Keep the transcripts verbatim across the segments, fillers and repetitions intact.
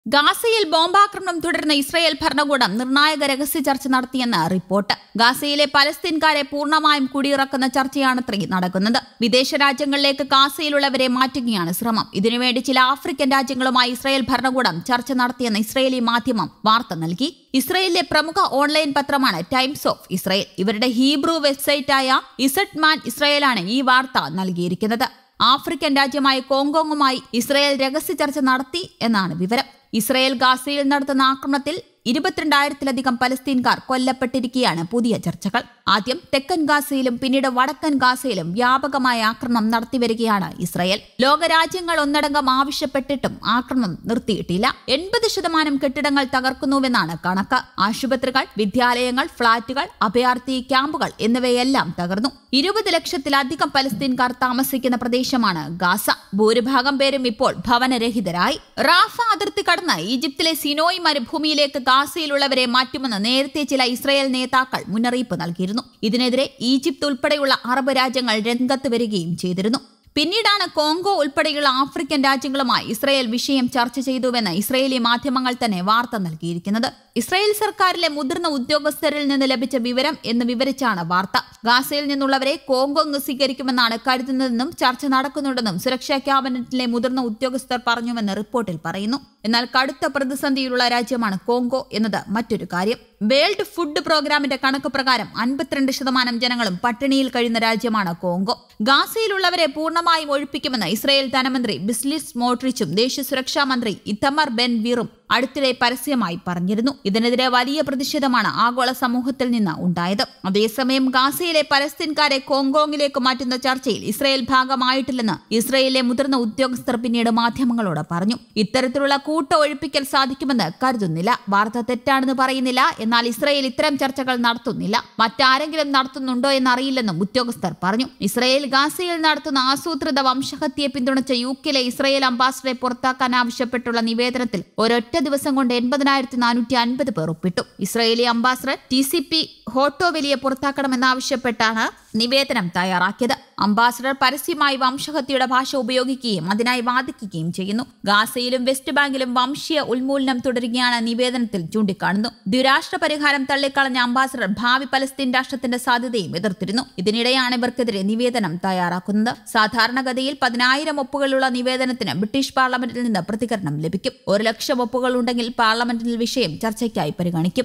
ഗാസയിൽ ബോംബാക്രമണം തുടരുന്ന ഇസ്രായേൽ ഭരണകൂടം നിർണായക രഹസ്യ ചർച്ച നടത്തിയെന്ന് റിപ്പോർട്ട്. ഗാസയിലെ പലസ്തീൻകാരെ പൂർണ്ണമായും കുടിയിറക്കുന്ന ചർച്ചയാണത്രേ നടക്കുന്നത്. വിദേശ രാജ്യങ്ങളിലേക്ക് ഗാസയിലുള്ളവരെ മാറ്റുകയാണ് ശ്രമം. ഇതിനുവേണ്ടി ചില ആഫ്രിക്കൻ രാജ്യങ്ങളുമായി ഇസ്രായേൽ ഭരണകൂടം ചർച്ച നടത്തിയെന്ന് ഇസ്രായേലി മാധ്യമം വാർത്ത നൽകി. ഇസ്രായേലിലെ പ്രമുഖ ഓൺലൈൻ പത്രമാണ് ടൈംസ് ഓഫ് ഇസ്രായേൽ. ഇവരുടെ ഹീബ്രു വെബ്സൈറ്റായ ഇസഡ് മാൻ ഇസ്രായേലാണ് ഈ വാർത്ത നൽകിയിരിക്കുന്നത്. ആഫ്രിക്കൻ രാജ്യമായ കോങ്കോങ്ങുമായി ഇസ്രായേൽ രഹസ്യ ചർച്ച നടത്തി എന്നാണ് വിവരം. ഇസ്രായേൽ ഗാസയിൽ നടത്തുന്ന ആക്രമണത്തിൽ ഇരുപത്തിരണ്ടായിരത്തിലധികം പലസ്തീൻകാർ കൊല്ലപ്പെട്ടിരിക്കുകയാണ് പുതിയ ചർച്ചകൾ. ആദ്യം തെക്കൻ ഗാസയിലും പിന്നീട് വടക്കൻ ഗാസയിലും വ്യാപകമായ ആക്രമണം നടത്തിവരികയാണ് ഇസ്രായേൽ. ലോകരാജ്യങ്ങൾ ഒന്നടങ്കം ആവശ്യപ്പെട്ടിട്ടും ആക്രമണം നിർത്തിയിട്ടില്ല. എൺപത് ശതമാനം കെട്ടിടങ്ങൾ തകർക്കുന്നുവെന്നാണ് കണക്ക്. ആശുപത്രികൾ, വിദ്യാലയങ്ങൾ, ഫ്ളാറ്റുകൾ, അഭയാർത്ഥി ക്യാമ്പുകൾ എന്നിവയെല്ലാം തകർന്നു. ഇരുപത് ലക്ഷത്തിലധികം പലസ്തീൻകാർ താമസിക്കുന്ന പ്രദേശമാണ് ഗാസ. ഭൂരിഭാഗം പേരും ഇപ്പോൾ ഭവനരഹിതരായി. റാഫ അതിർത്തി കടന്ന് ഈജിപ്തിലെ സിനോയ് മരുഭൂമിയിലേക്ക് ഗാസയിലുള്ളവരെ മാറ്റുമെന്ന് നേരത്തെ ചില ഇസ്രായേൽ നേതാക്കൾ മുന്നറിയിപ്പ് നൽകിയിരുന്നു. ഇതിനെതിരെ ഈജിപ്ത് ഉൾപ്പെടെയുള്ള അറബ് രാജ്യങ്ങൾ രംഗത്ത് വരികയും ചെയ്തിരുന്നു. പിന്നീടാണ് കോങ്കോ ഉൾപ്പെടെയുള്ള ആഫ്രിക്കൻ രാജ്യങ്ങളുമായി ഇസ്രായേൽ വിഷയം ചർച്ച ചെയ്തുവെന്ന് ഇസ്രായേലി മാധ്യമങ്ങൾ തന്നെ വാർത്ത നൽകിയിരിക്കുന്നത്. ഇസ്രായേൽ സർക്കാരിലെ മുതിർന്ന ഉദ്യോഗസ്ഥരിൽ നിന്ന് ലഭിച്ച വിവരം എന്ന് വിവരിച്ചാണ് വാർത്ത. ഗാസയിൽ നിന്നുള്ളവരെ കോങ്കോ സ്വീകരിക്കുമെന്നാണ് കരുതുന്നതെന്നും ചർച്ച നടക്കുന്നുണ്ടെന്നും സുരക്ഷാ ക്യാബിനറ്റിലെ മുതിർന്ന ഉദ്യോഗസ്ഥർ പറഞ്ഞുവെന്ന് റിപ്പോർട്ടിൽ പറയുന്നു. എന്നാൽ കടുത്ത പ്രതിസന്ധിയിലുള്ള രാജ്യമാണ് കോങ്കോ എന്നത് മറ്റൊരു കാര്യം. വേൾഡ് ഫുഡ് പ്രോഗ്രാമിന്റെ കണക്ക് പ്രകാരം അൻപത്തിരണ്ട് ശതമാനം ജനങ്ങളും പട്ടിണിയിൽ കഴിയുന്ന രാജ്യമാണ് കോങ്കോ. ഗാസയിലുള്ളവരെ പൂർണ്ണമായും ഒഴിപ്പിക്കുമെന്ന് ഇസ്രായേൽ ധനമന്ത്രി ബിസ്ലിസ് സ്മോട്രിച്ചും ദേശീയ സുരക്ഷാ മന്ത്രി ഇത്തമർ ബെൻ വീറും അടുത്തിടെ പരസ്യമായി പറഞ്ഞിരുന്നു. ഇതിനെതിരെ വലിയ പ്രതിഷേധമാണ് ആഗോള സമൂഹത്തിൽ നിന്ന് ഉണ്ടായത്. അതേസമയം ഗാസയിലെ പലസ്തീൻകാരെ കോങ്കോങ്ങിലേക്ക് മാറ്റുന്ന ചർച്ചയിൽ ഇസ്രായേൽ ഭാഗമായിട്ടില്ലെന്ന് ഇസ്രായേലിലെ മുതിർന്ന ഉദ്യോഗസ്ഥർ പിന്നീട് മാധ്യമങ്ങളോട് പറഞ്ഞു. ഇത്തരത്തിലുള്ള കൂട്ട ഒഴിപ്പിക്കൽ സാധിക്കുമെന്ന് കരുതുന്നില്ല. വാർത്ത തെറ്റാണെന്ന് പറയുന്നില്ല. എന്നാൽ ഇസ്രായേൽ ഇത്തരം ചർച്ചകൾ നടത്തുന്നില്ല. മറ്റാരെങ്കിലും നടത്തുന്നുണ്ടോ എന്നറിയില്ലെന്നും ഉദ്യോഗസ്ഥർ പറഞ്ഞു. ഇസ്രായേൽ ഗാസയിൽ നടത്തുന്ന ആസൂത്രിത വംശഹത്യയെ പിന്തുണച്ച യു കെയിലെ ഇസ്രായേൽ അംബാസഡറെ പുറത്താക്കാൻ ആവശ്യപ്പെട്ടുള്ള നിവേദനത്തിൽ ഒരൊറ്റ ദിവസം കൊണ്ട് എൺപതിനായിരത്തി നാനൂറ്റി അൻപത് പേർ ഒപ്പിട്ടു. Israeli ambassador Tzipi ഹോട്ടോവെലിയെ പുറത്താക്കണമെന്നാവശ്യപ്പെട്ടാണ് നിവേദനം തയ്യാറാക്കിയത്. അംബാസഡർ പരസ്യമായി വംശഹത്യയുടെ ഭാഷ ഉപയോഗിക്കുകയും അതിനായി വാദിക്കുകയും ചെയ്യുന്നു. ഗാസയിലും വെസ്റ്റ് ബാങ്കിലും വംശീയ ഉന്മൂലനം തുടരുകയാണ് നിവേദനത്തിൽ ചൂണ്ടിക്കാണുന്നു. ദ്വിരാഷ്ട്ര പരിഹാരം തള്ളിക്കളഞ്ഞ അംബാസഡർ ഭാവി പലസ്തീൻ രാഷ്ട്രത്തിന്റെ സാധ്യതയും എതിർത്തിരുന്നു. ഇതിനിടെയാണ് ഇവർക്കെതിരെ നിവേദനം തയ്യാറാക്കുന്നത്. സാധാരണഗതിയിൽ പതിനായിരം ഒപ്പുകളുള്ള നിവേദനത്തിന് ബ്രിട്ടീഷ് പാർലമെന്റിൽ നിന്ന് പ്രതികരണം ലഭിക്കും. ഒരു ലക്ഷം ഒപ്പുകൾ ഉണ്ടെങ്കിൽ പാർലമെന്റിൽ വിഷയം ചർച്ചയ്ക്കായി പരിഗണിക്കും.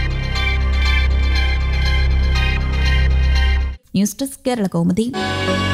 News desk Kerala Kaumudi.